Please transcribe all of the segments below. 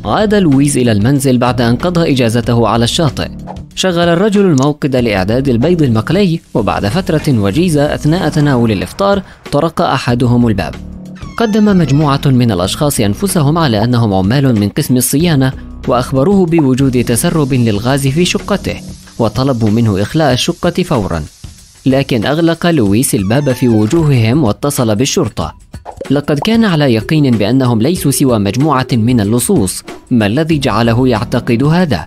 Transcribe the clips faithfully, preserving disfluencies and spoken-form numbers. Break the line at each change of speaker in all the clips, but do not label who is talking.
عاد لويس إلى المنزل بعد أن قضى إجازته على الشاطئ. شغل الرجل الموقد لإعداد البيض المقلي، وبعد فترة وجيزة أثناء تناول الإفطار طرق أحدهم الباب. قدم مجموعة من الأشخاص أنفسهم على أنهم عمال من قسم الصيانة، وأخبروه بوجود تسرب للغاز في شقته، وطلبوا منه إخلاء الشقة فورا. لكن أغلق لويس الباب في وجوههم واتصل بالشرطة. لقد كان على يقين بأنهم ليسوا سوى مجموعة من اللصوص. ما الذي جعله يعتقد هذا؟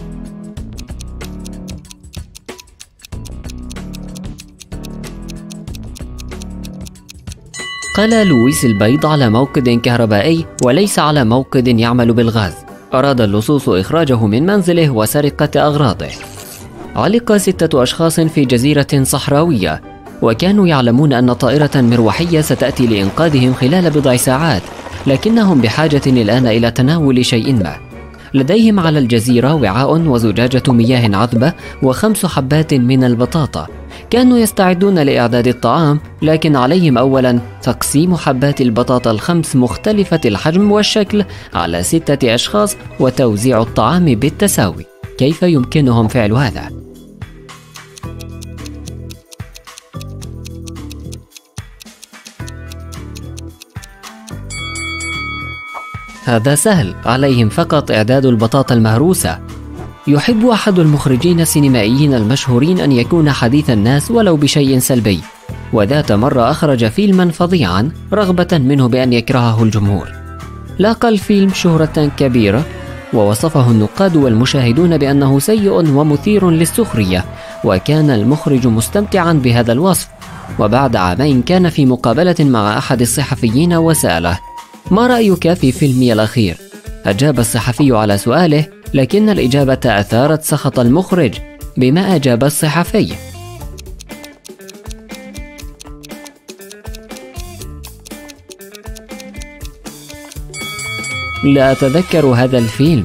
قال لويس البيض على موقد كهربائي وليس على موقد يعمل بالغاز. أراد اللصوص إخراجه من منزله وسرقة أغراضه. علق ستة أشخاص في جزيرة صحراوية، وكانوا يعلمون أن طائرة مروحية ستأتي لإنقاذهم خلال بضع ساعات، لكنهم بحاجة الآن إلى تناول شيء ما. لديهم على الجزيرة وعاء وزجاجة مياه عذبة وخمس حبات من البطاطا. كانوا يستعدون لإعداد الطعام، لكن عليهم أولا تقسيم حبات البطاطا الخمس مختلفة الحجم والشكل على ستة أشخاص وتوزيع الطعام بالتساوي. كيف يمكنهم فعل هذا؟ هذا سهل، عليهم فقط إعداد البطاطا المهروسة. يحب أحد المخرجين السينمائيين المشهورين أن يكون حديث الناس ولو بشيء سلبي، وذات مرة أخرج فيلما فظيعا رغبة منه بأن يكرهه الجمهور. لاقى الفيلم شهرة كبيرة، ووصفه النقاد والمشاهدون بأنه سيء ومثير للسخرية، وكان المخرج مستمتعا بهذا الوصف. وبعد عامين كان في مقابلة مع أحد الصحفيين وسأله: ما رأيك في فيلمي الأخير؟ أجاب الصحفي على سؤاله، لكن الإجابة أثارت سخط المخرج. بما أجاب الصحفي؟ لا أتذكر هذا الفيلم.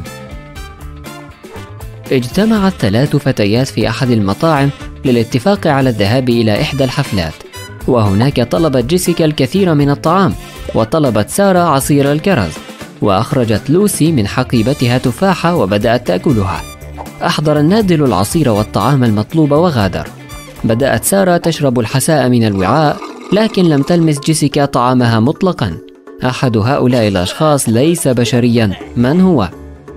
اجتمعت ثلاث فتيات في أحد المطاعم للاتفاق على الذهاب إلى إحدى الحفلات، وهناك طلبت جيسيكا الكثير من الطعام، وطلبت سارة عصير الكرز، وأخرجت لوسي من حقيبتها تفاحة وبدأت تأكلها. أحضر النادل العصير والطعام المطلوب وغادر. بدأت سارة تشرب الحساء من الوعاء، لكن لم تلمس جيسيكا طعامها مطلقا. أحد هؤلاء الأشخاص ليس بشريا. من هو؟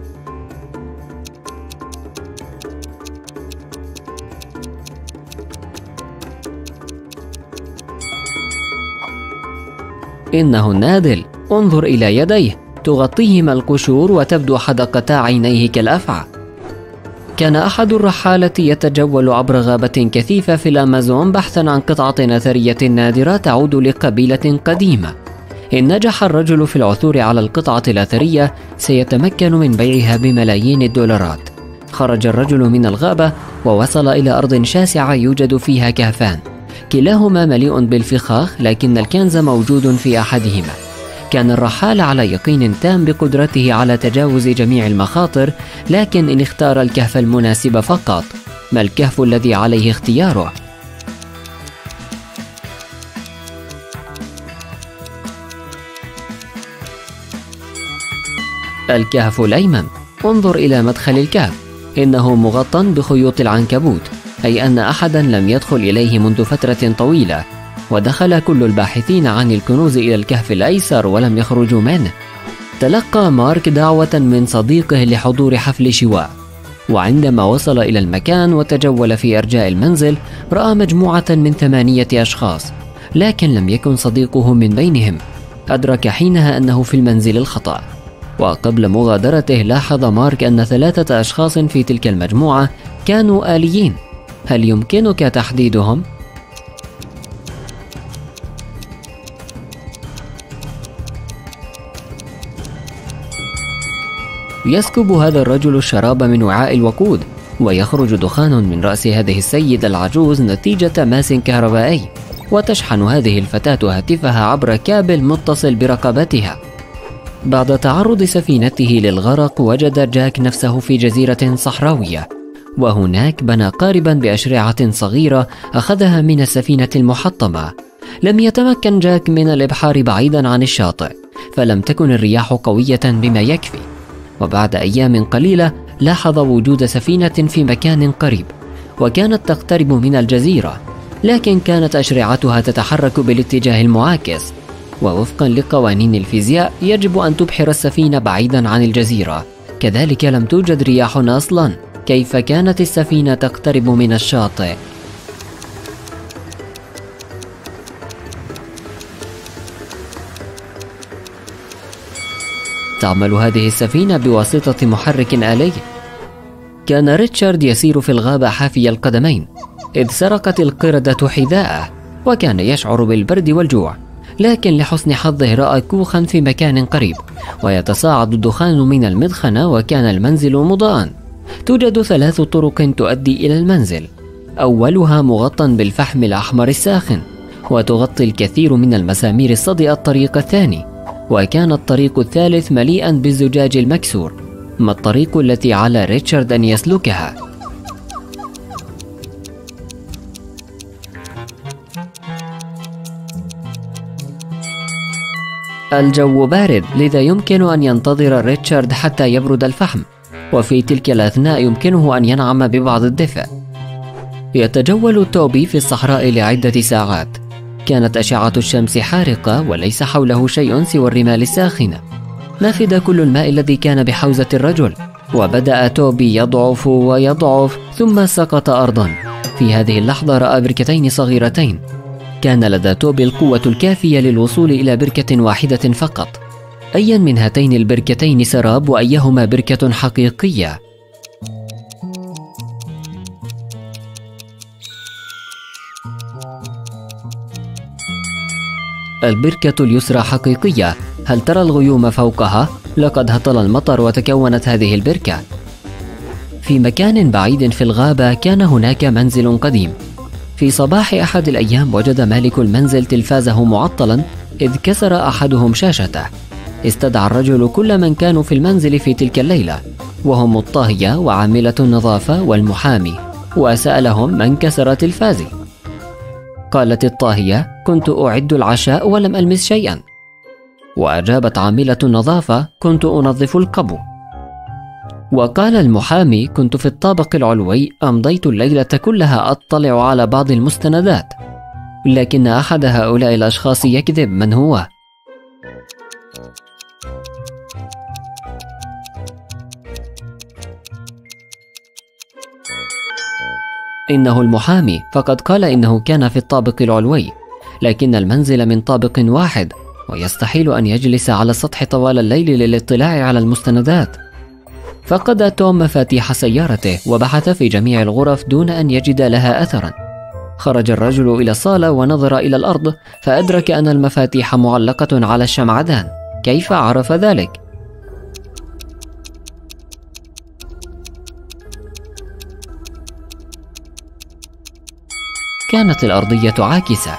إنه النادل. انظر إلى يديه، تغطيهما القشور وتبدو حدقتا عينيه كالأفعى. كان أحد الرحالة يتجول عبر غابة كثيفة في الأمازون بحثا عن قطعة أثرية نادرة تعود لقبيلة قديمة. إن نجح الرجل في العثور على القطعة الأثرية سيتمكن من بيعها بملايين الدولارات. خرج الرجل من الغابة ووصل إلى أرض شاسعة يوجد فيها كهفان، كلاهما مليء بالفخاخ، لكن الكنز موجود في أحدهما. كان الرحال على يقين تام بقدرته على تجاوز جميع المخاطر، لكن إن اختار الكهف المناسب فقط. ما الكهف الذي عليه اختياره؟ الكهف الأيمن. انظر إلى مدخل الكهف، إنه مغطى بخيوط العنكبوت، أي أن أحدا لم يدخل إليه منذ فترة طويلة. ودخل كل الباحثين عن الكنوز إلى الكهف الأيسر ولم يخرجوا منه. تلقى مارك دعوة من صديقه لحضور حفل شواء، وعندما وصل إلى المكان وتجول في أرجاء المنزل رأى مجموعة من ثمانية أشخاص، لكن لم يكن صديقه من بينهم. أدرك حينها أنه في المنزل الخطأ، وقبل مغادرته لاحظ مارك أن ثلاثة أشخاص في تلك المجموعة كانوا آليين. هل يمكنك تحديدهم؟ يسكب هذا الرجل الشراب من وعاء الوقود، ويخرج دخان من رأس هذه السيدة العجوز نتيجة ماس كهربائي، وتشحن هذه الفتاة هاتفها عبر كابل متصل برقبتها. بعد تعرض سفينته للغرق وجد جاك نفسه في جزيرة صحراوية، وهناك بنى قاربا بأشرعة صغيرة أخذها من السفينة المحطمة. لم يتمكن جاك من الإبحار بعيدا عن الشاطئ، فلم تكن الرياح قوية بما يكفي. وبعد أيام قليلة لاحظ وجود سفينة في مكان قريب، وكانت تقترب من الجزيرة، لكن كانت أشرعتها تتحرك بالاتجاه المعاكس، ووفقا لقوانين الفيزياء يجب أن تبحر السفينة بعيدا عن الجزيرة. كذلك لم توجد رياح أصلا، كيف كانت السفينة تقترب من الشاطئ؟ تعمل هذه السفينة بواسطة محرك آلي. كان ريتشارد يسير في الغابة حافي القدمين إذ سرقت القردة حذاءه، وكان يشعر بالبرد والجوع، لكن لحسن حظه رأى كوخا في مكان قريب ويتصاعد الدخان من المدخنة، وكان المنزل مضاءً. توجد ثلاث طرق تؤدي إلى المنزل، أولها مغطى بالفحم الأحمر الساخن، وتغطي الكثير من المسامير الصدئة الطريق الثاني، وكان الطريق الثالث مليئا بالزجاج المكسور. ما الطريق التي على ريتشارد أن يسلكها؟ الجو بارد، لذا يمكن أن ينتظر ريتشارد حتى يبرد الفحم، وفي تلك الأثناء يمكنه أن ينعم ببعض الدفء. يتجول توبي في الصحراء لعدة ساعات. كانت أشعة الشمس حارقة وليس حوله شيء سوى الرمال الساخنة. نفد كل الماء الذي كان بحوزة الرجل، وبدأ توبي يضعف ويضعف ثم سقط أرضا. في هذه اللحظة رأى بركتين صغيرتين. كان لدى توبي القوة الكافية للوصول إلى بركة واحدة فقط. أيا من هاتين البركتين سراب، وأيهما بركة حقيقية؟ البركة اليسرى حقيقية. هل ترى الغيوم فوقها؟ لقد هطل المطر وتكونت هذه البركة. في مكان بعيد في الغابة كان هناك منزل قديم. في صباح أحد الأيام وجد مالك المنزل تلفازه معطلا إذ كسر أحدهم شاشته. استدعى الرجل كل من كانوا في المنزل في تلك الليلة، وهم الطاهية وعاملة النظافة والمحامي، وسألهم من كسر تلفازي. قالت الطاهية: كنت أعد العشاء ولم ألمس شيئا. وأجابت عاملة النظافة: كنت أنظف القبو. وقال المحامي: كنت في الطابق العلوي، أمضيت الليلة كلها أطلع على بعض المستندات. لكن أحد هؤلاء الأشخاص يكذب. من هو؟ إنه المحامي، فقد قال إنه كان في الطابق العلوي، لكن المنزل من طابق واحد، ويستحيل أن يجلس على السطح طوال الليل للاطلاع على المستندات. فقد توم مفاتيح سيارته وبحث في جميع الغرف دون أن يجد لها أثرا. خرج الرجل إلى الصالة ونظر إلى الأرض، فأدرك أن المفاتيح معلقة على الشمعدان. كيف عرف ذلك؟ كانت الأرضية عاكسة.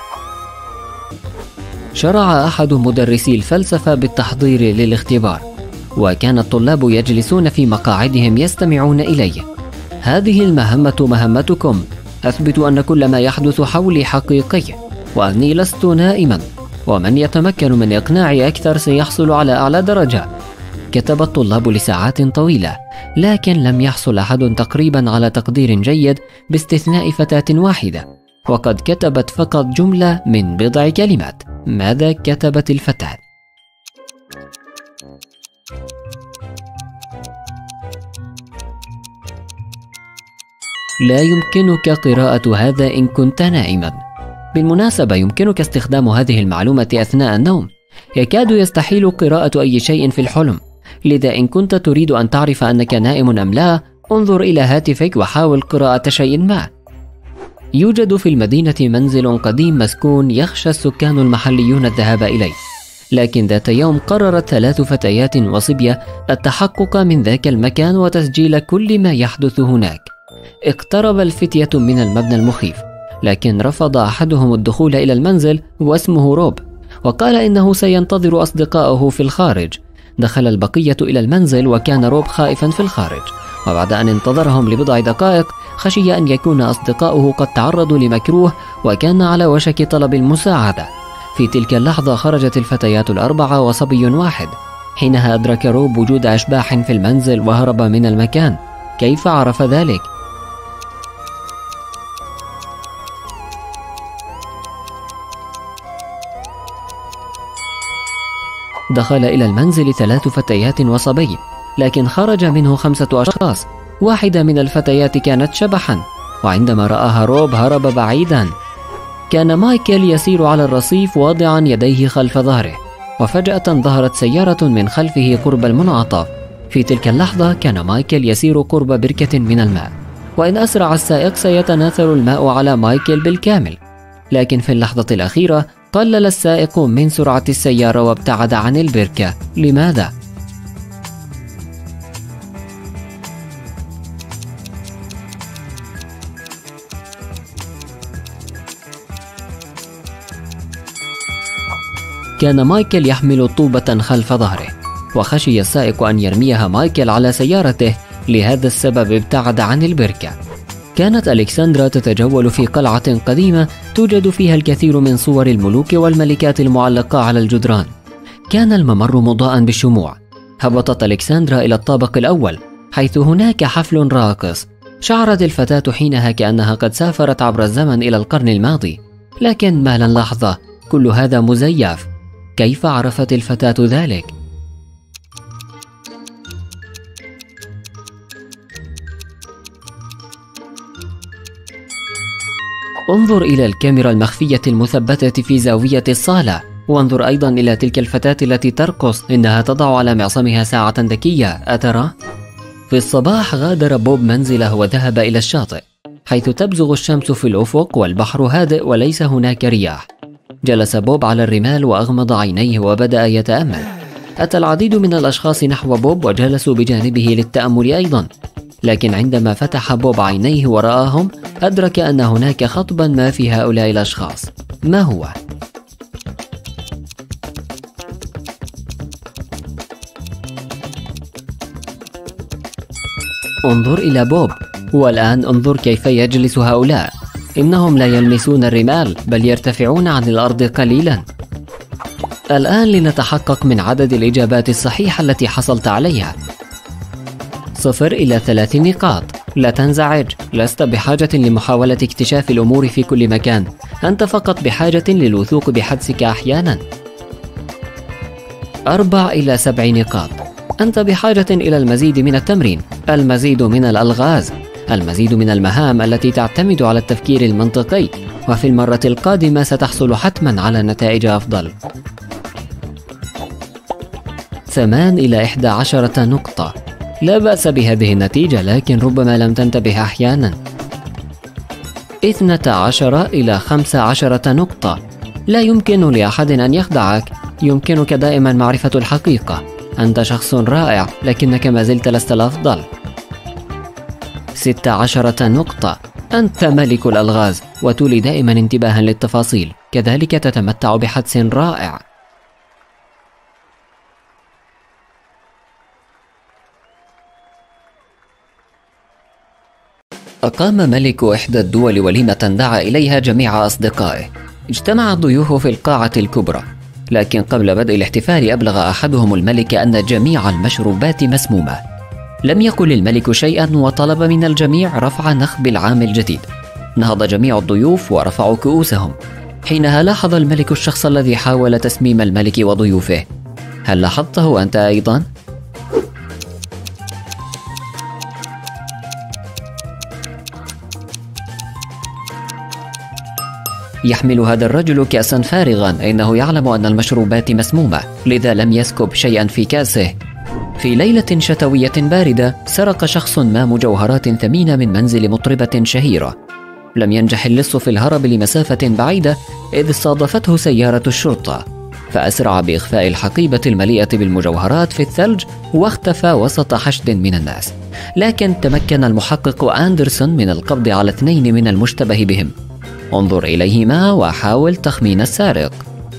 شرع أحد مدرسي الفلسفة بالتحضير للاختبار، وكان الطلاب يجلسون في مقاعدهم يستمعون إليه. هذه المهمة مهمتكم. أثبتوا أن كل ما يحدث حولي حقيقي، وأني لست نائما، ومن يتمكن من إقناعي أكثر سيحصل على أعلى درجة. كتب الطلاب لساعات طويلة، لكن لم يحصل أحد تقريبا على تقدير جيد باستثناء فتاة واحدة، وقد كتبت فقط جملة من بضع كلمات. ماذا كتبت الفتاة؟ لا يمكنك قراءة هذا إن كنت نائما. بالمناسبة يمكنك استخدام هذه المعلومة أثناء النوم. يكاد يستحيل قراءة أي شيء في الحلم، لذا إن كنت تريد أن تعرف أنك نائم أم لا، انظر إلى هاتفك وحاول قراءة شيء ما. يوجد في المدينة منزل قديم مسكون يخشى السكان المحليون الذهاب إليه، لكن ذات يوم قررت ثلاث فتيات وصبية التحقق من ذاك المكان وتسجيل كل ما يحدث هناك. اقترب الفتية من المبنى المخيف، لكن رفض أحدهم الدخول إلى المنزل واسمه روب، وقال إنه سينتظر أصدقائه في الخارج. دخل البقية إلى المنزل وكان روب خائفا في الخارج، وبعد أن انتظرهم لبضع دقائق خشي أن يكون أصدقاؤه قد تعرضوا لمكروه وكان على وشك طلب المساعدة. في تلك اللحظة خرجت الفتيات الأربعة وصبي واحد. حينها أدرك روب وجود أشباح في المنزل وهرب من المكان. كيف عرف ذلك؟ دخل إلى المنزل ثلاث فتيات وصبي، لكن خرج منه خمسة أشخاص. واحدة من الفتيات كانت شبحا، وعندما رآها روب هرب بعيدا. كان مايكل يسير على الرصيف واضعا يديه خلف ظهره، وفجأة ظهرت سيارة من خلفه قرب المنعطف. في تلك اللحظة كان مايكل يسير قرب بركة من الماء، وإن أسرع السائق سيتناثر الماء على مايكل بالكامل. لكن في اللحظة الأخيرة قلل السائق من سرعة السيارة وابتعد عن البركة. لماذا؟ كان مايكل يحمل طوبة خلف ظهره، وخشي السائق أن يرميها مايكل على سيارته، لهذا السبب ابتعد عن البركة. كانت ألكسندرا تتجول في قلعة قديمة توجد فيها الكثير من صور الملوك والملكات المعلقة على الجدران. كان الممر مضاء بالشموع. هبطت ألكسندرا إلى الطابق الأول، حيث هناك حفل راقص. شعرت الفتاة حينها كأنها قد سافرت عبر الزمن إلى القرن الماضي، لكن ما لن لحظة، كل هذا مزيف. كيف عرفت الفتاة ذلك؟ انظر إلى الكاميرا المخفية المثبتة في زاوية الصالة، وانظر أيضا إلى تلك الفتاة التي ترقص، إنها تضع على معصمها ساعة ذكية، أترى؟ في الصباح غادر بوب منزله وذهب إلى الشاطئ، حيث تبزغ الشمس في الأفق والبحر هادئ وليس هناك رياح. جلس بوب على الرمال وأغمض عينيه وبدأ يتأمل. أتى العديد من الأشخاص نحو بوب وجلسوا بجانبه للتأمل أيضا، لكن عندما فتح بوب عينيه ورآهم أدرك أن هناك خطبا ما في هؤلاء الأشخاص. ما هو؟ انظر إلى بوب، والآن انظر كيف يجلس هؤلاء. إنهم لا يلمسون الرمال بل يرتفعون عن الأرض قليلا. الآن لنتحقق من عدد الإجابات الصحيحة التي حصلت عليها. صفر إلى ثلاث نقاط. لا تنزعج، لست بحاجة لمحاولة اكتشاف الأمور في كل مكان، أنت فقط بحاجة للوثوق بحدسك أحيانا. أربع إلى سبع نقاط. أنت بحاجة إلى المزيد من التمرين، المزيد من الألغاز، المزيد من المهام التي تعتمد على التفكير المنطقي، وفي المرة القادمة ستحصل حتما على نتائج أفضل. ثمان إلى إحدى عشرة نقطة. لا بأس بهذه النتيجة، لكن ربما لم تنتبه أحيانا. اثنتا عشر إلى خمس عشرة نقطة. لا يمكن لأحد أن يخدعك، يمكنك دائما معرفة الحقيقة. أنت شخص رائع، لكنك ما زلت لست الأفضل. ست عشرة نقطة. أنت ملك الألغاز، وتولي دائما انتباها للتفاصيل، كذلك تتمتع بحدس رائع. أقام ملك إحدى الدول وليمة دعا إليها جميع أصدقائه. اجتمع الضيوف في القاعة الكبرى، لكن قبل بدء الاحتفال أبلغ أحدهم الملك أن جميع المشروبات مسمومة. لم يقل الملك شيئا وطلب من الجميع رفع نخب العام الجديد. نهض جميع الضيوف ورفعوا كؤوسهم. حينها لاحظ الملك الشخص الذي حاول تسميم الملك وضيوفه. هل لاحظته أنت أيضا؟ يحمل هذا الرجل كأسا فارغا، إنه يعلم أن المشروبات مسمومة، لذا لم يسكب شيئا في كأسه. في ليلة شتوية باردة سرق شخص ما مجوهرات ثمينة من منزل مطربة شهيرة. لم ينجح اللص في الهرب لمسافة بعيدة إذ صادفته سيارة الشرطة، فأسرع بإخفاء الحقيبة المليئة بالمجوهرات في الثلج واختفى وسط حشد من الناس. لكن تمكن المحقق أندرسون من القبض على اثنين من المشتبه بهم. انظر إليهما وحاول تخمين السارق.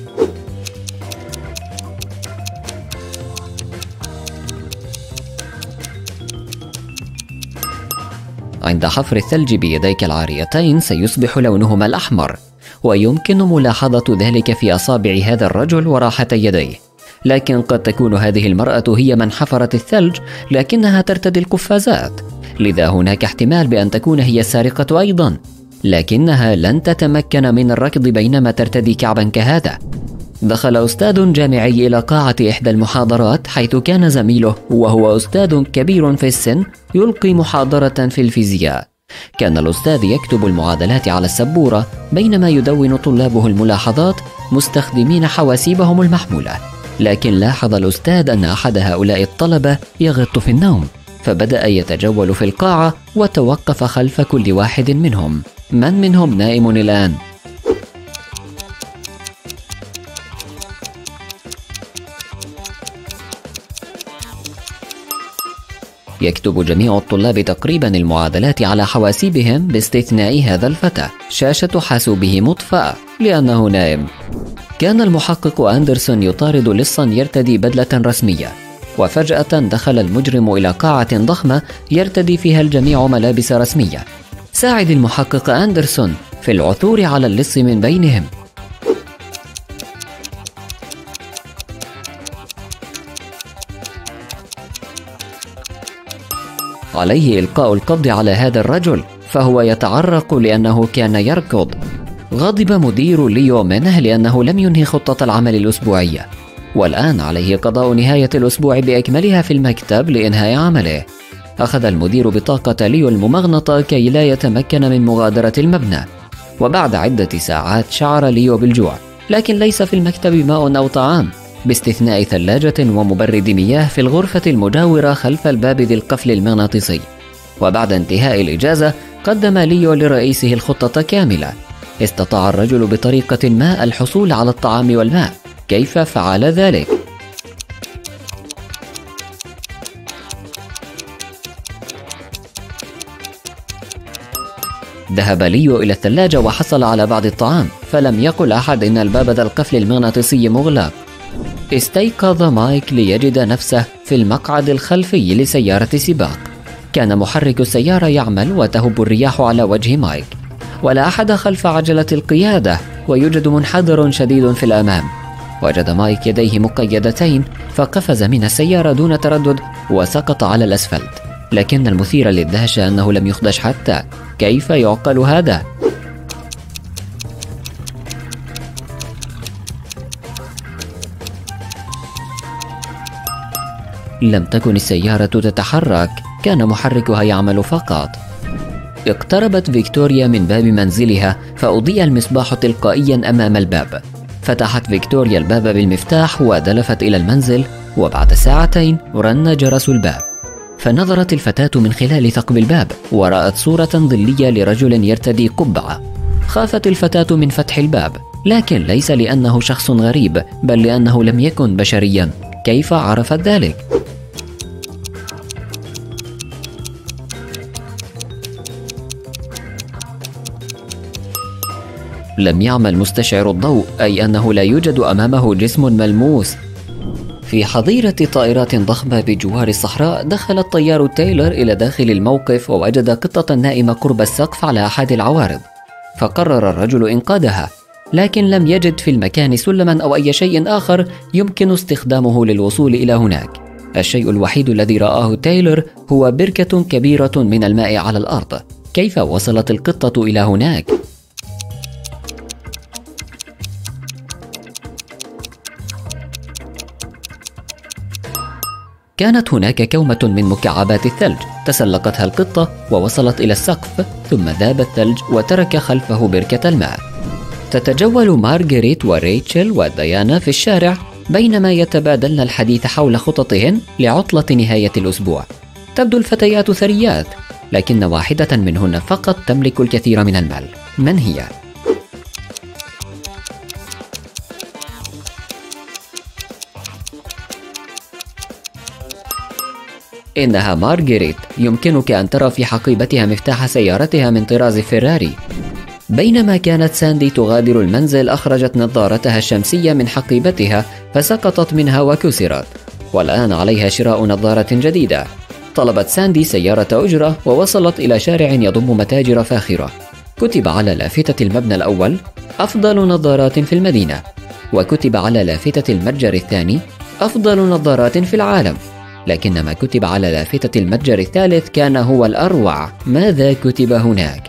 عند حفر الثلج بيديك العاريتين سيصبح لونهما الأحمر، ويمكن ملاحظة ذلك في أصابع هذا الرجل وراحتي يديه. لكن قد تكون هذه المرأة هي من حفرت الثلج، لكنها ترتدي القفازات، لذا هناك احتمال بأن تكون هي السارقة أيضا، لكنها لن تتمكن من الركض بينما ترتدي كعبا كهذا. دخل أستاذ جامعي إلى قاعة إحدى المحاضرات حيث كان زميله، وهو أستاذ كبير في السن، يلقي محاضرة في الفيزياء. كان الأستاذ يكتب المعادلات على السبورة بينما يدون طلابه الملاحظات مستخدمين حواسيبهم المحمولة، لكن لاحظ الأستاذ أن أحد هؤلاء الطلبة يغط في النوم، فبدأ يتجول في القاعة وتوقف خلف كل واحد منهم. من منهم نائم الآن؟ يكتب جميع الطلاب تقريبا المعادلات على حواسيبهم باستثناء هذا الفتى، شاشة حاسوبه مطفأة لأنه نائم. كان المحقق أندرسون يطارد لصا يرتدي بدلة رسمية، وفجأة دخل المجرم إلى قاعة ضخمة يرتدي فيها الجميع ملابس رسمية. ساعد المحقق أندرسون في العثور على اللص من بينهم. عليه إلقاء القبض على هذا الرجل، فهو يتعرق لأنه كان يركض. غضب مدير ليو منه لأنه لم ينهي خطة العمل الأسبوعية، والآن عليه قضاء نهاية الأسبوع بأكملها في المكتب لإنهاء عمله. أخذ المدير بطاقة ليو الممغنطة كي لا يتمكن من مغادرة المبنى، وبعد عدة ساعات شعر ليو بالجوع، لكن ليس في المكتب ماء أو طعام باستثناء ثلاجة ومبرد مياه في الغرفة المجاورة خلف الباب ذي القفل المغناطيسي. وبعد انتهاء الإجازة قدم ليو لرئيسه الخطة كاملة. استطاع الرجل بطريقة ما الحصول على الطعام والماء. كيف فعل ذلك؟ ذهب ليو إلى الثلاجة وحصل على بعض الطعام، فلم يقل أحد إن الباب ذا القفل المغناطيسي مغلق. استيقظ مايك ليجد نفسه في المقعد الخلفي لسيارة سباق. كان محرك السيارة يعمل وتهب الرياح على وجه مايك، ولا أحد خلف عجلة القيادة، ويوجد منحدر شديد في الأمام. وجد مايك يديه مقيدتين، فقفز من السيارة دون تردد وسقط على الأسفلت. لكن المثير للدهشة أنه لم يخدش حتى. كيف يعقل هذا؟ لم تكن السيارة تتحرك، كان محركها يعمل فقط. اقتربت فيكتوريا من باب منزلها، فأضيء المصباح تلقائيا أمام الباب. فتحت فيكتوريا الباب بالمفتاح ودلفت إلى المنزل، وبعد ساعتين رن جرس الباب. فنظرت الفتاة من خلال ثقب الباب ورأت صورة ظلية لرجل يرتدي قبعة. خافت الفتاة من فتح الباب، لكن ليس لأنه شخص غريب، بل لأنه لم يكن بشريا. كيف عرفت ذلك؟ لم يعمل مستشعر الضوء، أي أنه لا يوجد أمامه جسم ملموس. في حظيرة طائرات ضخمة بجوار الصحراء، دخل الطيار تايلر إلى داخل الموقف ووجد قطة نائمة قرب السقف على أحد العوارض، فقرر الرجل إنقاذها، لكن لم يجد في المكان سلما أو أي شيء آخر يمكن استخدامه للوصول إلى هناك. الشيء الوحيد الذي رآه تايلر هو بركة كبيرة من الماء على الأرض. كيف وصلت القطة إلى هناك؟ كانت هناك كومة من مكعبات الثلج، تسلقتها القطة ووصلت إلى السقف، ثم ذاب الثلج وترك خلفه بركة الماء. تتجول مارغريت وريتشل وديانا في الشارع بينما يتبادلن الحديث حول خططهن لعطلة نهاية الأسبوع. تبدو الفتيات ثريات، لكن واحدة منهن فقط تملك الكثير من المال. من هي؟ إنها مارغريت. يمكنك أن ترى في حقيبتها مفتاح سيارتها من طراز فيراري. بينما كانت ساندي تغادر المنزل، أخرجت نظارتها الشمسية من حقيبتها فسقطت منها وكسرت، والآن عليها شراء نظارة جديدة. طلبت ساندي سيارة أجرة ووصلت إلى شارع يضم متاجر فاخرة. كتب على لافتة المبنى الأول: أفضل نظارات في المدينة، وكتب على لافتة المتجر الثاني: أفضل نظارات في العالم، لكن ما كتب على لافتة المتجر الثالث كان هو الأروع. ماذا كتب هناك؟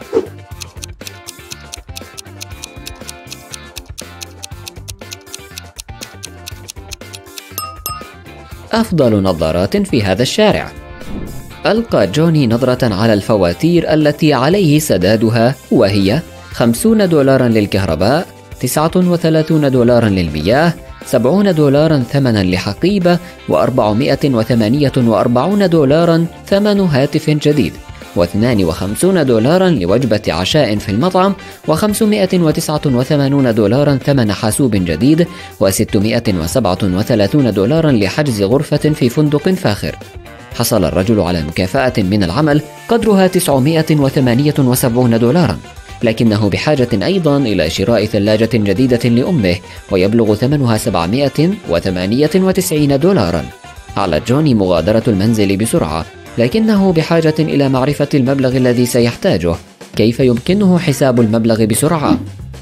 أفضل نظارات في هذا الشارع. ألقى جوني نظرة على الفواتير التي عليه سدادها، وهي خمسين دولاراً للكهرباء، تسعة وثلاثين دولاراً للمياه، سبعين دولاراً ثمناً لحقيبة، وأربعمائة وثمانية وأربعين دولاراً ثمن هاتف جديد، واثنين وخمسين دولاراً لوجبة عشاء في المطعم، وخمسمائة وتسعة وثمانين دولاراً ثمن حاسوب جديد، وستمائة وسبعة وثلاثين دولاراً لحجز غرفة في فندق فاخر. حصل الرجل على مكافأة من العمل قدرها تسعمائة وثمانية وسبعين دولاراً، لكنه بحاجة أيضاً إلى شراء ثلاجة جديدة لأمه، ويبلغ ثمنها سبعمائة وثمانية وتسعين دولاراً. على جوني مغادرة المنزل بسرعة، لكنه بحاجة إلى معرفة المبلغ الذي سيحتاجه. كيف يمكنه حساب المبلغ بسرعة؟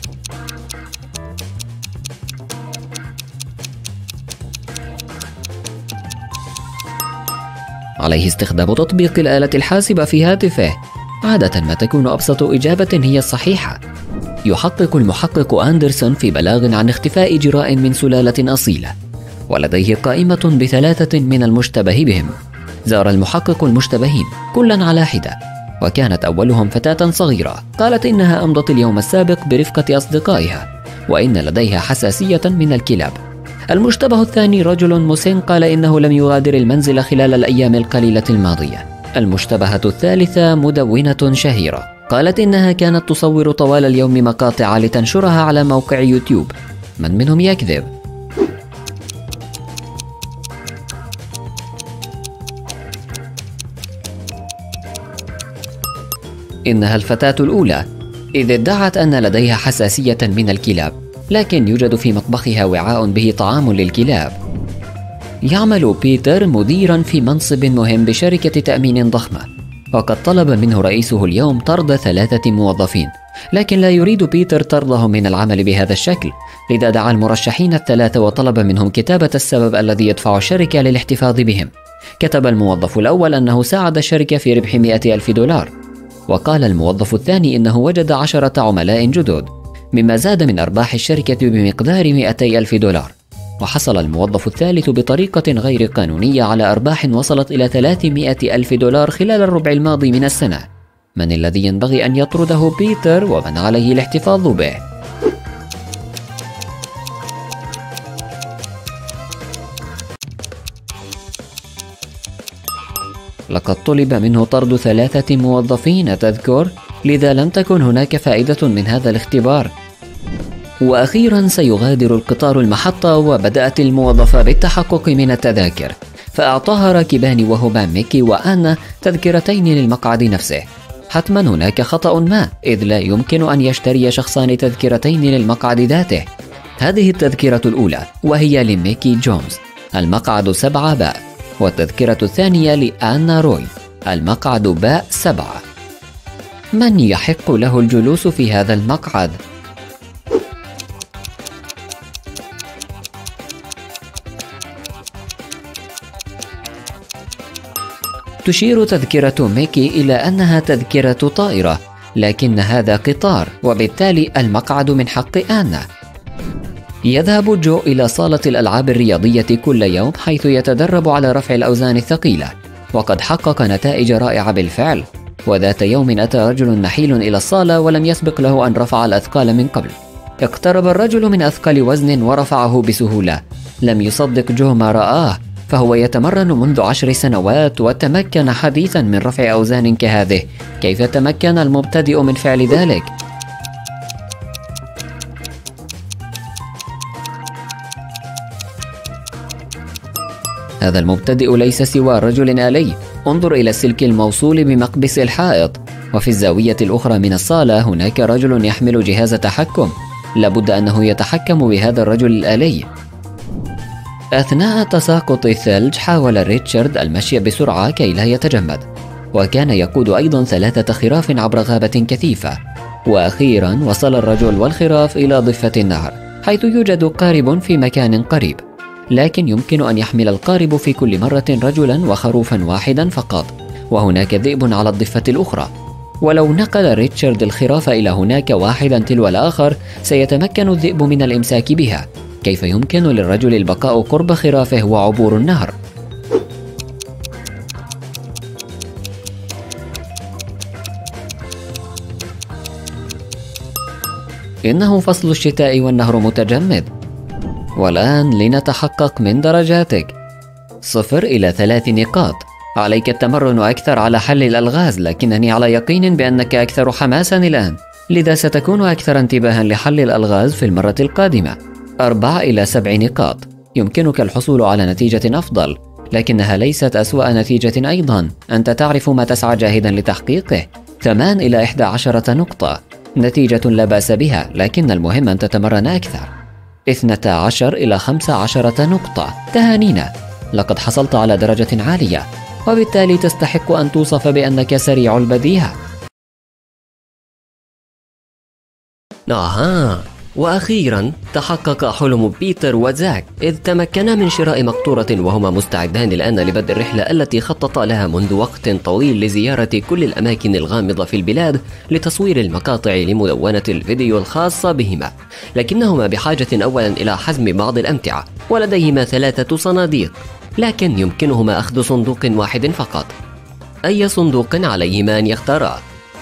عليه استخدام تطبيق الآلة الحاسبة في هاتفه. عادة ما تكون أبسط إجابة هي الصحيحة. يحقق المحقق أندرسون في بلاغ عن اختفاء جراء من سلالة أصيلة، ولديه قائمة بثلاثة من المشتبه بهم. زار المحقق المشتبهين كلا على حدة، وكانت أولهم فتاة صغيرة قالت إنها أمضت اليوم السابق برفقة أصدقائها، وإن لديها حساسية من الكلاب. المشتبه الثاني رجل مسن قال إنه لم يغادر المنزل خلال الأيام القليلة الماضية. المشتبهة الثالثة مدونة شهيرة قالت إنها كانت تصور طوال اليوم مقاطع لتنشرها على موقع يوتيوب. من منهم يكذب؟ إنها الفتاة الأولى، إذ ادعت أن لديها حساسية من الكلاب، لكن يوجد في مطبخها وعاء به طعام للكلاب. يعمل بيتر مديرا في منصب مهم بشركة تأمين ضخمة، وقد طلب منه رئيسه اليوم طرد ثلاثة موظفين، لكن لا يريد بيتر طردهم من العمل بهذا الشكل، لذا دعا المرشحين الثلاثة وطلب منهم كتابة السبب الذي يدفع الشركة للاحتفاظ بهم. كتب الموظف الأول أنه ساعد الشركة في ربح مئة ألف دولار، وقال الموظف الثاني إنه وجد عشرة عملاء جدد، مما زاد من أرباح الشركة بمقدار مئتي ألف دولار. وحصل الموظف الثالث بطريقة غير قانونية على أرباح وصلت إلى ثلاثمائة ألف دولار خلال الربع الماضي من السنة. من الذي ينبغي أن يطرده بيتر ومن عليه الاحتفاظ به؟ لقد طلب منه طرد ثلاثة موظفين تذكر، لذا لم تكن هناك فائدة من هذا الاختبار. وأخيرا سيغادر القطار المحطة، وبدأت الموظفة بالتحقق من التذاكر، فأعطاها راكبان وهما ميكي وآنا تذكرتين للمقعد نفسه. حتما هناك خطأ ما، إذ لا يمكن أن يشتري شخصان تذكرتين للمقعد ذاته. هذه التذكرة الأولى وهي لميكي جونز، المقعد سبعة باء، والتذكرة الثانية لآنا روي، المقعد باء سبعة. من يحق له الجلوس في هذا المقعد؟ تشير تذكرة ميكي إلى أنها تذكرة طائرة، لكن هذا قطار، وبالتالي المقعد من حق آنا. يذهب جو إلى صالة الألعاب الرياضية كل يوم، حيث يتدرب على رفع الأوزان الثقيلة، وقد حقق نتائج رائعة بالفعل. وذات يوم أتى رجل نحيل إلى الصالة ولم يسبق له أن رفع الأثقال من قبل. اقترب الرجل من أثقل وزن ورفعه بسهولة. لم يصدق جو ما رآه، فهو يتمرن منذ عشر سنوات وتمكن حديثا من رفع أوزان كهذه. كيف تمكن المبتدئ من فعل ذلك؟ هذا المبتدئ ليس سوى رجل آلي. انظر إلى السلك الموصول بمقبس الحائط، وفي الزاوية الأخرى من الصالة هناك رجل يحمل جهاز تحكم. لابد أنه يتحكم بهذا الرجل الآلي. أثناء تساقط الثلج حاول ريتشارد المشي بسرعة كي لا يتجمد، وكان يقود أيضا ثلاثة خراف عبر غابة كثيفة. وأخيرا وصل الرجل والخراف إلى ضفة النهر، حيث يوجد قارب في مكان قريب. لكن يمكن أن يحمل القارب في كل مرة رجلا وخروفا واحدا فقط، وهناك ذئب على الضفة الأخرى. ولو نقل ريتشارد الخراف إلى هناك واحدا تلو الآخر سيتمكن الذئب من الإمساك بها. كيف يمكن للرجل البقاء قرب خرافه وعبور النهر؟ إنه فصل الشتاء والنهر متجمد. والآن لنتحقق من درجاتك. صفر إلى ثلاث نقاط. عليك التمرن أكثر على حل الألغاز، لكنني على يقين بأنك أكثر حماسا الآن، لذا ستكون أكثر انتباها لحل الألغاز في المرة القادمة. أربع إلى سبع نقاط. يمكنك الحصول على نتيجة أفضل، لكنها ليست أسوأ نتيجة أيضا. أنت تعرف ما تسعى جاهدا لتحقيقه. ثمان إلى إحدى عشرة نقطة. نتيجة لا بأس بها، لكن المهم أن تتمرن أكثر. اثنتا عشر إلى خمس عشرة نقطة. تهانينا، لقد حصلت على درجة عالية، وبالتالي تستحق أن توصف بأنك سريع البديهة.
آها، وأخيرا تحقق حلم بيتر وزاك، إذ تمكنا من شراء مقطورة وهما مستعدان الآن لبدء الرحلة التي خططا لها منذ وقت طويل لزيارة كل الأماكن الغامضة في البلاد لتصوير المقاطع لمدونة الفيديو الخاصة بهما. لكنهما بحاجة أولا إلى حزم بعض الأمتعة، ولديهما ثلاثة صناديق، لكن يمكنهما أخذ صندوق واحد فقط. أي صندوق عليهما أن يختارا؟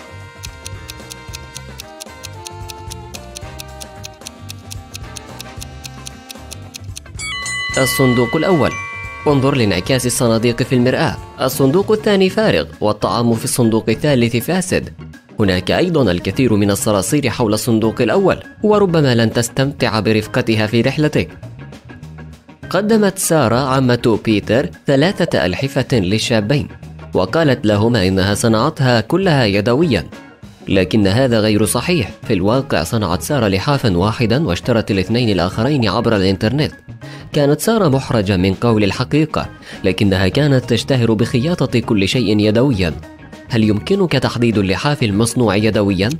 الصندوق الأول. انظر لانعكاس الصناديق في المرآة. الصندوق الثاني فارغ، والطعام في الصندوق الثالث فاسد. هناك أيضا الكثير من الصراصير حول الصندوق الأول، وربما لن تستمتع برفقتها في رحلتك. قدمت سارة عمة بيتر ثلاثة ألحفة للشابين، وقالت لهما إنها صنعتها كلها يدويا، لكن هذا غير صحيح. في الواقع صنعت سارة لحافا واحدا واشترت الاثنين الآخرين عبر الإنترنت. كانت سارة محرجة من قول الحقيقة، لكنها كانت تشتهر بخياطة كل شيء يدويا. هل يمكنك تحديد اللحاف المصنوع يدويا؟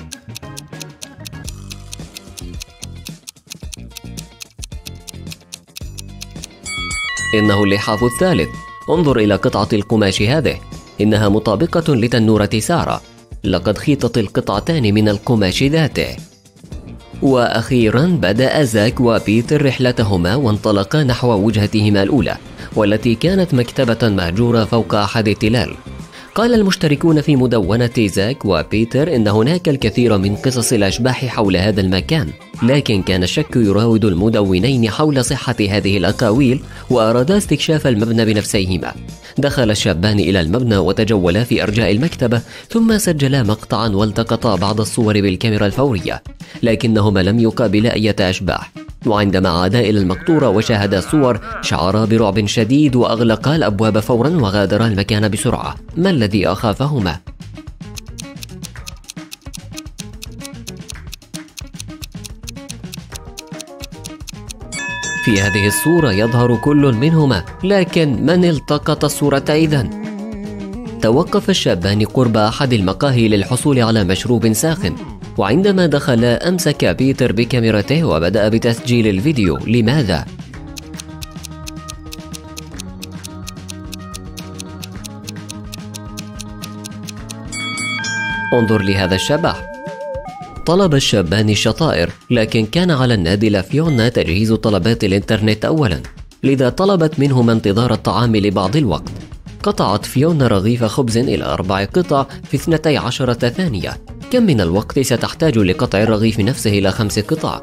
إنه اللحاف الثالث. انظر إلى قطعة القماش هذه، إنها مطابقة لتنورة سارة. لقد خيطت القطعتان من القماش ذاته. وأخيرا بدأ زاك وبيتر رحلتهما وانطلقا نحو وجهتهما الأولى، والتي كانت مكتبة مهجورة فوق أحد التلال. قال المشتركون في مدونة زاك وبيتر إن هناك الكثير من قصص الأشباح حول هذا المكان، لكن كان الشك يراود المدونين حول صحة هذه الأقاويل، وأرادا استكشاف المبنى بنفسيهما. دخل الشابان إلى المبنى وتجولا في أرجاء المكتبة، ثم سجلا مقطعا والتقطا بعض الصور بالكاميرا الفورية، لكنهما لم يقابلا أي أشباح. وعندما عادا إلى المقطورة وشاهدا الصور شعرا برعب شديد، وأغلقا الأبواب فورا وغادرا المكان بسرعة. ما الذي أخافهما؟ في هذه الصورة يظهر كل منهما، لكن من التقط الصورة إذن؟ توقف الشابان قرب أحد المقاهي للحصول على مشروب ساخن، وعندما دخل أمسك بيتر بكاميرته وبدأ بتسجيل الفيديو. لماذا؟ انظر لهذا الشبح. طلب الشابان الشطائر، لكن كان على النادلة فيونا تجهيز طلبات الإنترنت أولا، لذا طلبت منهما انتظار الطعام لبعض الوقت. قطعت فيونا رغيف خبز إلى أربع قطع في اثنتي عشرة ثانية. كم من الوقت ستحتاج لقطع الرغيف نفسه إلى خمس قطع؟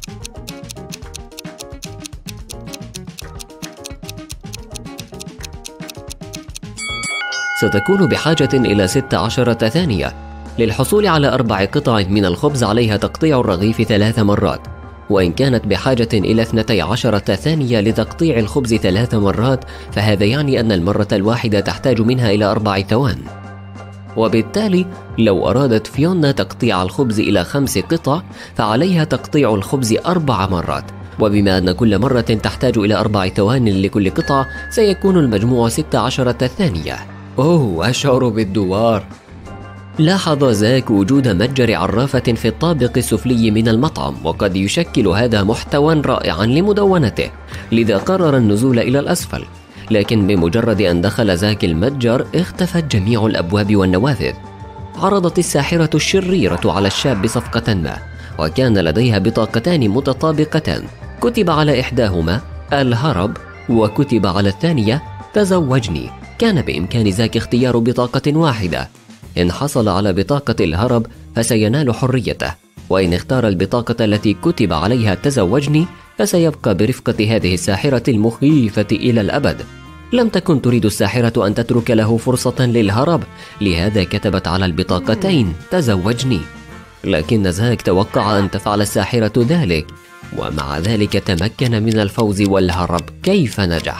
ستكون بحاجة إلى ست عشرة ثانية. للحصول على أربع قطع من الخبز عليها تقطيع الرغيف ثلاث مرات، وإن كانت بحاجة إلى اثنتي عشرة ثانية لتقطيع الخبز ثلاث مرات، فهذا يعني أن المرة الواحدة تحتاج منها إلى أربع ثوان. وبالتالي لو أرادت فيونا تقطيع الخبز إلى خمس قطع، فعليها تقطيع الخبز أربع مرات، وبما أن كل مرة تحتاج إلى أربع ثوان لكل قطعة، سيكون المجموع ست عشرة ثانية. أوه، أشعر بالدوار. لاحظ زاك وجود متجر عرافة في الطابق السفلي من المطعم، وقد يشكل هذا محتوى رائعا لمدونته، لذا قرر النزول إلى الأسفل. لكن بمجرد أن دخل زاك المتجر اختفت جميع الأبواب والنوافذ. عرضت الساحرة الشريرة على الشاب صفقة ما، وكان لديها بطاقتان متطابقتان، كتب على إحداهما الهرب وكتب على الثانية تزوجني. كان بإمكان زاك اختيار بطاقة واحدة. إن حصل على بطاقة الهرب فسينال حريته، وإن اختار البطاقة التي كتب عليها تزوجني فسيبقى برفقة هذه الساحرة المخيفة إلى الأبد. لم تكن تريد الساحرة أن تترك له فرصة للهرب، لهذا كتبت على البطاقتين تزوجني. لكن زاك توقع أن تفعل الساحرة ذلك، ومع ذلك تمكن من الفوز والهرب. كيف نجح؟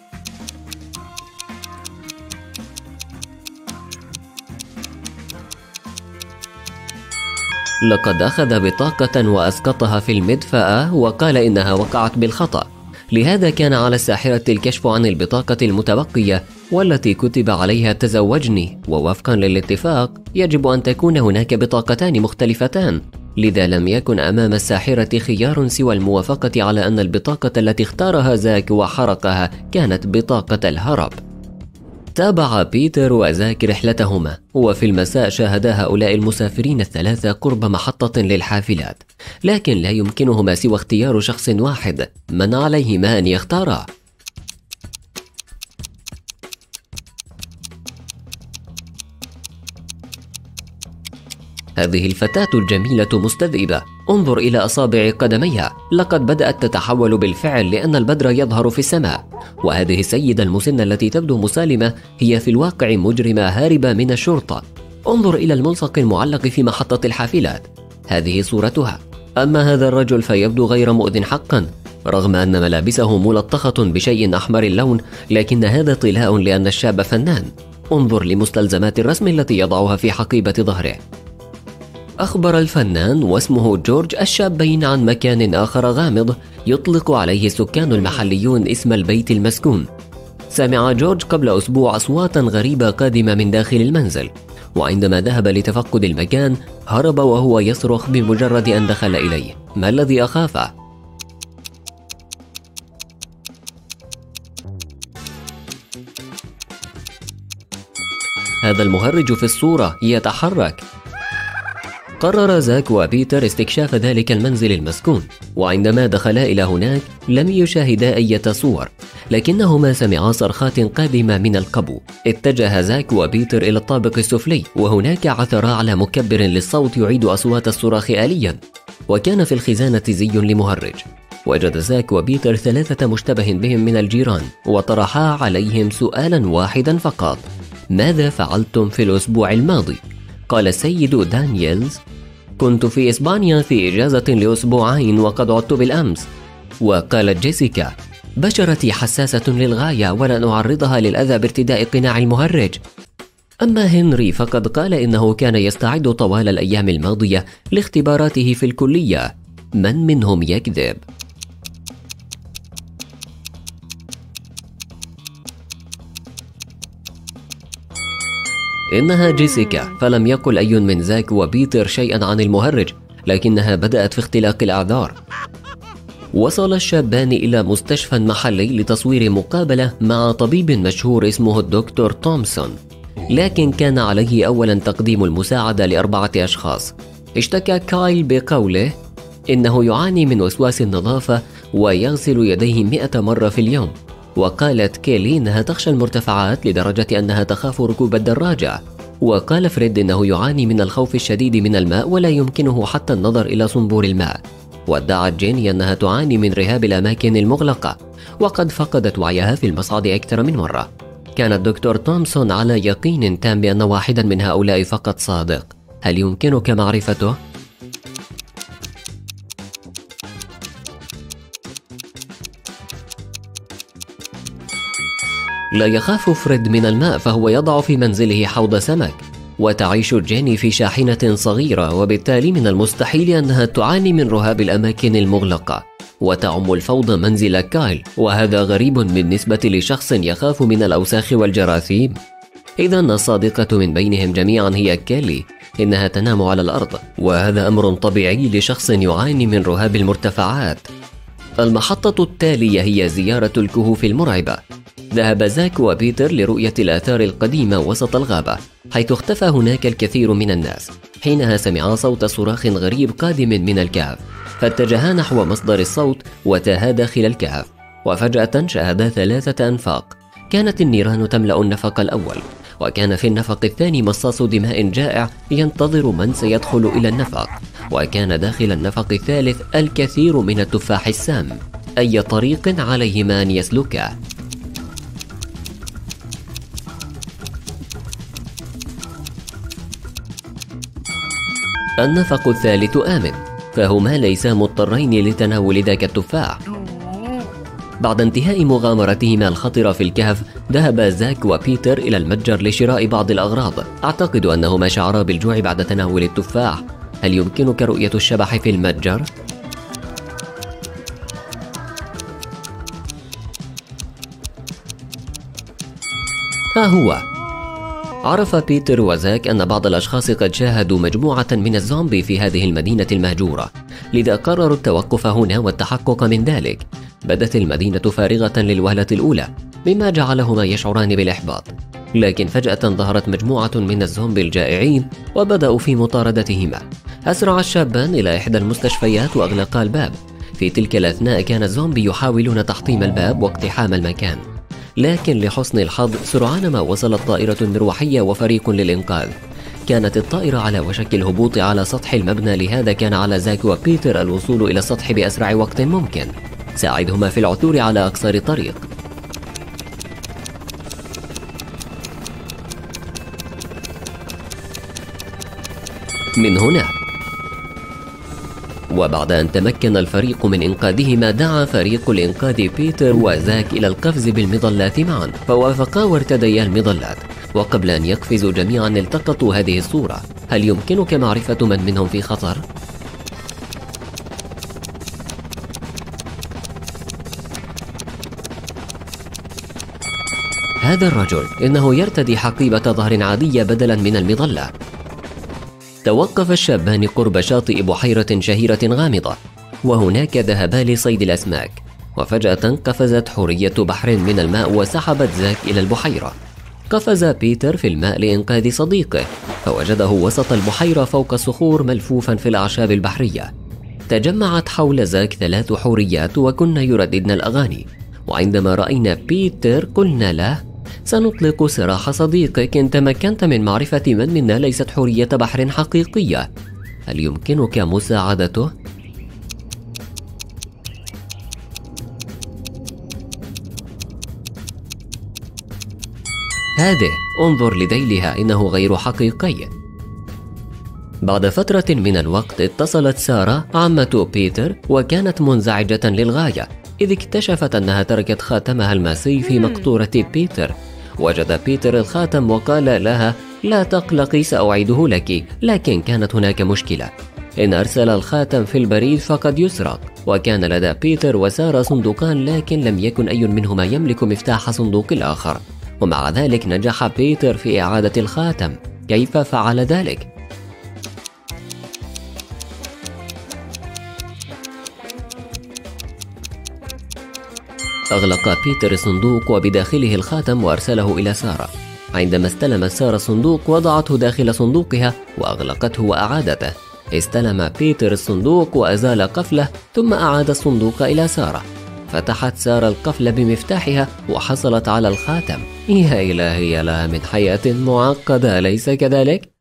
لقد أخذ بطاقة وأسقطها في المدفأة وقال إنها وقعت بالخطأ، لهذا كان على الساحرة الكشف عن البطاقة المتبقية والتي كتب عليها تزوجني، ووفقا للاتفاق يجب أن تكون هناك بطاقتان مختلفتان، لذا لم يكن أمام الساحرة خيار سوى الموافقة على أن البطاقة التي اختارها زاك وحرقها كانت بطاقة الهرب. تابع بيتر وزاك رحلتهما، وفي المساء شاهدا هؤلاء المسافرين الثلاثة قرب محطة للحافلات، لكن لا يمكنهما سوى اختيار شخص واحد. من عليهما أن يختارا؟ هذه الفتاة الجميلة مستذئبة، انظر إلى أصابع قدميها، لقد بدأت تتحول بالفعل لأن البدر يظهر في السماء. وهذه السيدة المسنة التي تبدو مسالمة هي في الواقع مجرمة هاربة من الشرطة. انظر إلى الملصق المعلق في محطة الحافلات، هذه صورتها. أما هذا الرجل فيبدو غير مؤذن حقا، رغم أن ملابسه ملطخة بشيء أحمر اللون، لكن هذا طلاء لأن الشاب فنان. انظر لمستلزمات الرسم التي يضعها في حقيبة ظهره. أخبر الفنان واسمه جورج الشابين عن مكان آخر غامض يطلق عليه السكان المحليون اسم البيت المسكون. سمع جورج قبل أسبوع أصواتا غريبة قادمة من داخل المنزل، وعندما ذهب لتفقد المكان هرب وهو يصرخ بمجرد أن دخل إليه. ما الذي أخافه؟ هذا المهرج في الصورة يتحرك. قرر زاك وبيتر استكشاف ذلك المنزل المسكون، وعندما دخلا إلى هناك لم يشاهدا أي صور، لكنهما سمعا صرخات قادمة من القبو. اتجه زاك وبيتر إلى الطابق السفلي، وهناك عثرا على مكبر للصوت يعيد أصوات الصراخ آليا، وكان في الخزانة زي لمهرج. وجد زاك وبيتر ثلاثة مشتبه بهم من الجيران، وطرحا عليهم سؤالا واحدا فقط: ماذا فعلتم في الأسبوع الماضي؟ قال السيد دانييلز: كنت في إسبانيا في إجازة لأسبوعين وقد عدت بالأمس. وقالت جيسيكا: بشرتي حساسة للغاية ولن أعرضها للأذى بارتداء قناع المهرج. أما هنري فقد قال إنه كان يستعد طوال الأيام الماضية لاختباراته في الكلية. من منهم يكذب؟ إنها جيسيكا، فلم يقل أي من زاك وبيتر شيئا عن المهرج، لكنها بدأت في اختلاق الأعذار. وصل الشابان إلى مستشفى محلي لتصوير مقابلة مع طبيب مشهور اسمه الدكتور تومسون، لكن كان عليه أولا تقديم المساعدة لأربعة أشخاص. اشتكى كايل بقوله إنه يعاني من وسواس النظافة ويغسل يديه مئة مرة في اليوم، وقالت كيلي إنها تخشى المرتفعات لدرجة أنها تخاف ركوب الدراجة. وقال فريد إنه يعاني من الخوف الشديد من الماء ولا يمكنه حتى النظر إلى صنبور الماء. وادعت جيني أنها تعاني من رهاب الأماكن المغلقة، وقد فقدت وعيها في المصعد أكثر من مرة. كان الدكتور تومسون على يقين تام بأن واحدا من هؤلاء فقط صادق. هل يمكنك معرفته؟ لا يخاف فريد من الماء، فهو يضع في منزله حوض سمك، وتعيش جيني في شاحنة صغيرة، وبالتالي من المستحيل أنها تعاني من رهاب الأماكن المغلقة. وتعم الفوضى منزل كايل، وهذا غريب بالنسبة لشخص يخاف من الأوساخ والجراثيم. إذن الصادقة من بينهم جميعا هي كيلي، إنها تنام على الأرض، وهذا أمر طبيعي لشخص يعاني من رهاب المرتفعات. المحطة التالية هي زيارة الكهوف المرعبة. ذهب زاك وبيتر لرؤية الآثار القديمة وسط الغابة، حيث اختفى هناك الكثير من الناس. حينها سمعا صوت صراخ غريب قادم من الكهف، فاتجها نحو مصدر الصوت وتاها داخل الكهف، وفجأة شاهدا ثلاثة أنفاق. كانت النيران تملأ النفق الأول، وكان في النفق الثاني مصاص دماء جائع ينتظر من سيدخل إلى النفق، وكان داخل النفق الثالث الكثير من التفاح السام. أي طريق عليهما أن يسلكا؟ النفق الثالث آمن، فهما ليسا مضطرين لتناول ذاك التفاح. بعد انتهاء مغامرتهما الخطرة في الكهف، ذهب زاك وبيتر إلى المتجر لشراء بعض الأغراض. أعتقد أنهما شعرا بالجوع بعد تناول التفاح. هل يمكنك رؤية الشبح في المتجر؟ ها هو. عرف بيتر وزاك أن بعض الأشخاص قد شاهدوا مجموعة من الزومبي في هذه المدينة المهجورة، لذا قرروا التوقف هنا والتحقق من ذلك. بدت المدينة فارغة للوهلة الأولى، مما جعلهما يشعران بالإحباط، لكن فجأة ظهرت مجموعة من الزومبي الجائعين وبدأوا في مطاردتهما. أسرع الشابان إلى إحدى المستشفيات وأغلقا الباب. في تلك الأثناء كان الزومبي يحاولون تحطيم الباب واقتحام المكان، لكن لحسن الحظ سرعان ما وصلت طائرة مروحية وفريق للإنقاذ. كانت الطائرة على وشك الهبوط على سطح المبنى، لهذا كان على زاك وبيتر الوصول إلى السطح بأسرع وقت ممكن. ساعدهما في العثور على أقصر طريق. من هنا، وبعد أن تمكن الفريق من إنقاذهما، دعا فريق الإنقاذ بيتر وزاك إلى القفز بالمظلات معا، فوافقا وارتديا المظلات. وقبل أن يقفزوا جميعا التقطوا هذه الصورة. هل يمكنك معرفة من منهم في خطر؟ هذا الرجل إنه يرتدي حقيبة ظهر عادية بدلا من المظلة. توقف الشابان قرب شاطئ بحيرة شهيرة غامضة، وهناك ذهبا لصيد الأسماك. وفجأة قفزت حورية بحر من الماء وسحبت زاك إلى البحيرة. قفز بيتر في الماء لإنقاذ صديقه، فوجده وسط البحيرة فوق صخور ملفوفا في الأعشاب البحرية. تجمعت حول زاك ثلاث حوريات وكن يرددن الأغاني، وعندما رأينا بيتر قلنا له: سنطلق سراح صديقك، إن تمكنت من معرفة من منا ليست حورية بحر حقيقية. هل يمكنك مساعدته؟ هذه، انظر لذيلها، إنه غير حقيقي. بعد فترة من الوقت اتصلت سارة عمة بيتر، وكانت منزعجة للغاية إذ اكتشفت أنها تركت خاتمها الماسي في مقطورة بيتر. وجد بيتر الخاتم وقال لها: لا تقلقي، سأعيده لك. لكن كانت هناك مشكلة، إن أرسل الخاتم في البريد فقد يسرق. وكان لدى بيتر وسارة صندوقان، لكن لم يكن أي منهما يملك مفتاح صندوق الآخر، ومع ذلك نجح بيتر في إعادة الخاتم. كيف فعل ذلك؟ أغلق بيتر الصندوق وبداخله الخاتم وأرسله إلى سارة. عندما استلمت سارة الصندوق وضعته داخل صندوقها وأغلقته وأعادته. استلم بيتر الصندوق وأزال قفله، ثم أعاد الصندوق إلى سارة. فتحت سارة القفل بمفتاحها وحصلت على الخاتم. يا إلهي، لها من حياة معقدة، أليس كذلك؟